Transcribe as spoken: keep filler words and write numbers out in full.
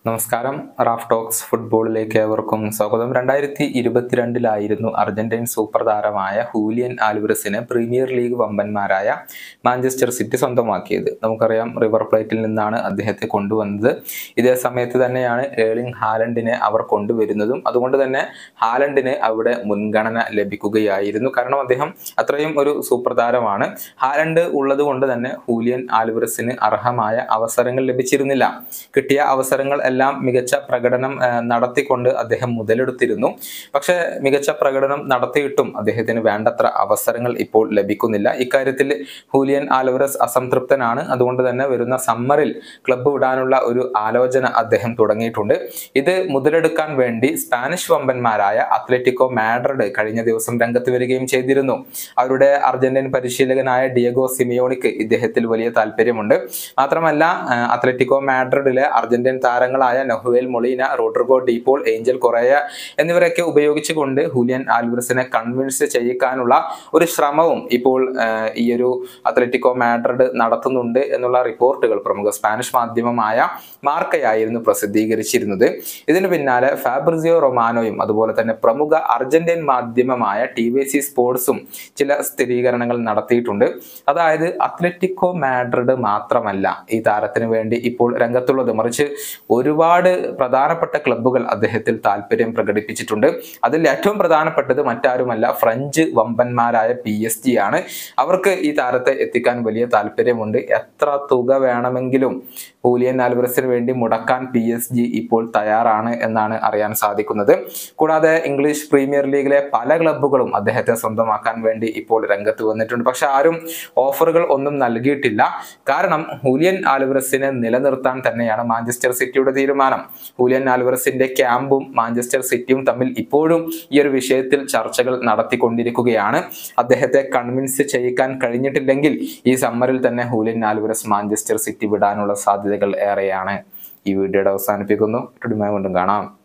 നമസ്കാരം. Raf talks ഫുട്ബോളിലേക്ക് ഏവർക്കും സ്വാഗതം. രണ്ടായിരത്തി ഇരുപത്തിരണ്ടിലായിരുന്നു അർജന്റീൻ സൂപ്പർ താരമായ ഹൂലിയൻ ആൽവരസിനെ പ്രീമിയർ ലീഗ് വമ്പന്മാരായ മാഞ്ചസ്റ്റർ സിറ്റി സ്വന്തമാക്കിയത്. നമുക്കറിയാം, റിവർ പ്ലേറ്റിൽ നിന്നാണ് അദ്ദേഹത്തെ കൊണ്ടുവന്നത്. ഇതേ സമയത്ത് തന്നെയാണ് ഏർലിംഗ് ഹാലൻഡിനെ അവർ കൊണ്ടുവരുന്നതും. അതുകൊണ്ട് തന്നെ ഹാലൻഡിന് അവിടെ മുൻഗണന ലഭിക്കുകയായിരുന്നു. കാരണം അദ്ദേഹം അത്രയും ഒരു സൂപ്പർ താരമാണ്. ഹാലൻഡ് ഉള്ളത് കൊണ്ട് തന്നെ ഹൂലിയൻ ആൽവരസിന് അർഹമായ അവസരങ്ങൾ ലഭിച്ചിരുന്നില്ല. കിട്ടിയ അവസരങ്ങൾ എല്ലാം മികച്ച പ്രകടനം നടത്തിക്കൊണ്ട് അദ്ദേഹം മുതലെടുത്തിരുന്നു. പക്ഷെ മികച്ച പ്രകടനം നടത്തിയിട്ടും അദ്ദേഹത്തിന് വേണ്ടത്ര അവസരങ്ങൾ ഇപ്പോൾ ലഭിക്കുന്നില്ല. ഇക്കാര്യത്തിൽ ഹൂലിയൻ ആൽവരസ് അസംതൃപ്തനാണ്. അതുകൊണ്ട് തന്നെ വരുന്ന സമ്മറിൽ ക്ലബ്ബ് വിടാനുള്ള ഒരു ആലോചന അദ്ദേഹം തുടങ്ങിയിട്ടുണ്ട്. ഇത് മുതലെടുക്കാൻ വേണ്ടി സ്പാനിഷ് വമ്പന്മാരായ അത്ലറ്റിക്കോ മാഡ്രിഡ് കഴിഞ്ഞ ദിവസം രംഗത്ത് വരികയും ചെയ്തിരുന്നു. അവരുടെ അർജന്റീൻ പരിശീലകനായ ഡിയഗോ സിമിയോണിക്ക് ഇദ്ദേഹത്തിൽ വലിയ താല്പര്യമുണ്ട്. മാത്രമല്ല, അത്ലറ്റിക്കോ മാഡ്രിഡിലെ അർജന്റീൻ താരങ്ങൾ Nahuel Molina, Rodrigo De Paul, Angel Correa എന്നിവരൊക്കെ ഉപയോഗിച്ചുകൊണ്ട് ഹൂലിയൻ ആൽവരസിനെ കൺവിൻസ് ചെയ്യിക്കാനുള്ള ഒരു ശ്രമവും ഇപ്പോൾ ഈ ഒരു അത്ലറ്റിക്കോ മാഡ്രിഡ് നടത്തുന്നുണ്ട് എന്നുള്ള റിപ്പോർട്ടുകൾ പ്രമുഖ സ്പാനിഷ് മാധ്യമമായ മാർക്കയായിരുന്നു പ്രസിദ്ധീകരിച്ചിരുന്നത്. ഇതിനു പിന്നാലെ ഫാബ്രിസിയോ റൊമാനോയും അതുപോലെ തന്നെ പ്രമുഖ അർജന്റീൻ മാധ്യമമായ ടി വി സി സ്പോർട്സും ചില സ്ഥിരീകരണങ്ങൾ നടത്തിയിട്ടുണ്ട്. അതായത് അത്ലറ്റിക്കോ മാഡ്രിഡ് മാത്രമല്ല ഈ താരത്തിന് വേണ്ടി ഇപ്പോൾ രംഗത്തുള്ളത്, മറിച്ച് ഒരുപാട് പ്രധാനപ്പെട്ട ക്ലബ്ബുകൾ അദ്ദേഹത്തിൽ താല്പര്യം പ്രകടിപ്പിച്ചിട്ടുണ്ട്. അതിൽ ഏറ്റവും പ്രധാനപ്പെട്ടത് മറ്റാരുമല്ല, ഫ്രഞ്ച് വമ്പന്മാരായ പി എസ് ജി ആണ്. അവർക്ക് ഈ താരത്തെ എത്തിക്കാൻ വലിയ താല്പര്യമുണ്ട്. എത്ര തുക വേണമെങ്കിലും ഹൂലിയൻ ആൽവരസിന് വേണ്ടി മുടക്കാൻ പി എസ് ജി ഇപ്പോൾ തയ്യാറാണ് എന്നാണ് അറിയാൻ സാധിക്കുന്നത്. കൂടാതെ ഇംഗ്ലീഷ് പ്രീമിയർ ലീഗിലെ പല ക്ലബ്ബുകളും അദ്ദേഹത്തെ സ്വന്തമാക്കാൻ വേണ്ടി ഇപ്പോൾ രംഗത്ത് വന്നിട്ടുണ്ട്. പക്ഷെ ആരും ഓഫറുകൾ ഒന്നും നൽകിയിട്ടില്ല. കാരണം ഹൂലിയൻ ആൽവരസിനെ നിലനിർത്താൻ തന്നെയാണ് മാഞ്ചസ്റ്റർ സിറ്റിയുടെ തീരുമാനം. ഹൂലിയൻ ആൽവരസിന്റെ ക്യാമ്പും മാഞ്ചസ്റ്റർ സിറ്റിയും തമ്മിൽ ഇപ്പോഴും ഈ ഒരു വിഷയത്തിൽ ചർച്ചകൾ നടത്തിക്കൊണ്ടിരിക്കുകയാണ്. അദ്ദേഹത്തെ കൺവിൻസ് ചെയ്യിക്കാൻ കഴിഞ്ഞിട്ടില്ലെങ്കിൽ ഈ സമ്മറിൽ തന്നെ ഹൂലിയൻ ആൽവരസ് മാഞ്ചസ്റ്റർ സിറ്റി വിടാനുള്ള സാധ്യതകൾ ഏറെയാണ്. ഈ വീഡിയോയുടെ അവസാനിപ്പിക്കുന്നു. വീണ്ടും കാണാം.